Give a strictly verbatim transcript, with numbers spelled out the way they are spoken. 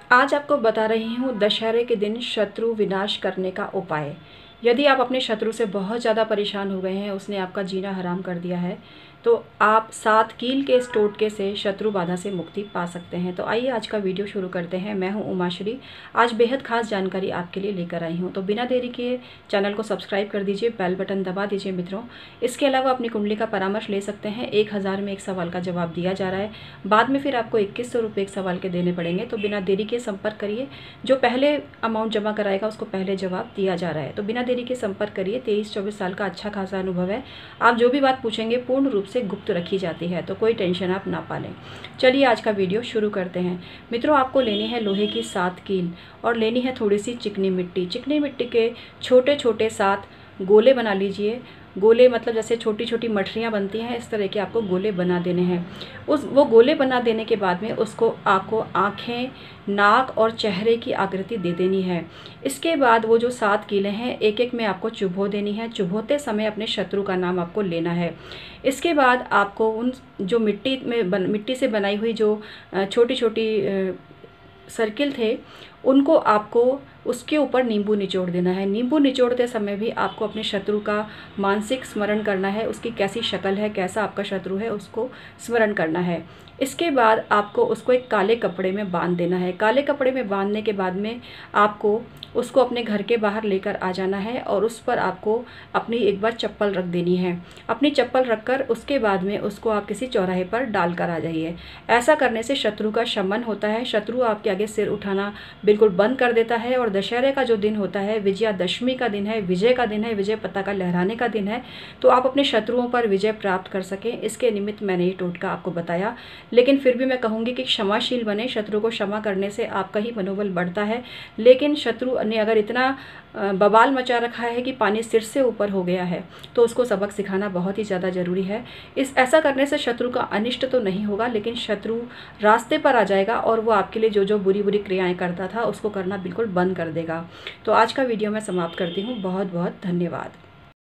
आज आपको बता रही हूँ दशहरे के दिन शत्रु विनाश करने का उपाय। यदि आप अपने शत्रु से बहुत ज़्यादा परेशान हो गए हैं, उसने आपका जीना हराम कर दिया है, तो आप सात कील के इस टोटके से शत्रु बाधा से मुक्ति पा सकते हैं। तो आइए आज का वीडियो शुरू करते हैं। मैं हूं उमाश्री। आज बेहद खास जानकारी आपके लिए लेकर आई हूं, तो बिना देरी किए चैनल को सब्सक्राइब कर दीजिए, बेल बटन दबा दीजिए मित्रों। इसके अलावा अपनी कुंडली का परामर्श ले सकते हैं। एक हज़ार में एक सवाल का जवाब दिया जा रहा है, बाद में फिर आपको इक्कीस सौ रुपये एक सवाल के देने पड़ेंगे। तो बिना देरी के संपर्क करिए। जो पहले अमाउंट जमा कराएगा उसको पहले जवाब दिया जा रहा है, तो बिना देरी के संपर्क करिए। तेईस चौबीस साल का अच्छा खासा अनुभव है। आप जो भी बात पूछेंगे पूर्ण रूप से गुप्त रखी जाती है, तो कोई टेंशन आप ना पालें। चलिए आज का वीडियो शुरू करते हैं। मित्रों, आपको लेनी है लोहे की सात कील और लेनी है थोड़ी सी चिकनी मिट्टी। चिकनी मिट्टी के छोटे छोटे सात गोले बना लीजिए। गोले मतलब जैसे छोटी छोटी मठरियाँ बनती हैं, इस तरह के आपको गोले बना देने हैं। उस वो गोले बना देने के बाद में उसको आपको आँखें, नाक और चेहरे की आकृति दे देनी है। इसके बाद वो जो सात कीलें हैं, एक एक में आपको चुभो देनी है। चुभोते समय अपने शत्रु का नाम आपको लेना है। इसके बाद आपको उन जो मिट्टी में बन मिट्टी से बनाई हुई जो छोटी छोटी सर्किल थे, उनको आपको उसके ऊपर नींबू निचोड़ देना है। नींबू निचोड़ते समय भी आपको अपने शत्रु का मानसिक स्मरण करना है। उसकी कैसी शक्ल है, कैसा आपका शत्रु है, उसको स्मरण करना है। इसके बाद आपको उसको एक काले कपड़े में बांध देना है। काले कपड़े में बांधने के बाद में आपको उसको अपने घर के बाहर लेकर आ जाना है और उस पर आपको अपनी एक बार चप्पल रख देनी है। अपनी चप्पल रखकर उसके बाद में उसको आप किसी चौराहे पर डाल कर आ जाइए। ऐसा करने से शत्रु का शमन होता है। शत्रु आपके आगे सिर उठाना बिल्कुल बंद कर देता है। और दशहरे का जो दिन होता है, विजयादशमी का दिन है, विजय का दिन है, विजय पताका लहराने का दिन है, तो आप अपने शत्रुओं पर विजय प्राप्त कर सकें, इसके निमित्त मैंने ये टोटका आपको बताया। लेकिन फिर भी मैं कहूँगी कि क्षमाशील बने। शत्रु को क्षमा करने से आपका ही मनोबल बढ़ता है। लेकिन शत्रु ने अगर इतना बवाल मचा रखा है कि पानी सिर से ऊपर हो गया है, तो उसको सबक सिखाना बहुत ही ज़्यादा ज़रूरी है। इस ऐसा करने से शत्रु का अनिष्ट तो नहीं होगा, लेकिन शत्रु रास्ते पर आ जाएगा और वो आपके लिए जो जो बुरी बुरी क्रियाएं करता था उसको करना बिल्कुल बंद कर देगा। तो आज का वीडियो मैं समाप्त करती हूँ। बहुत बहुत धन्यवाद।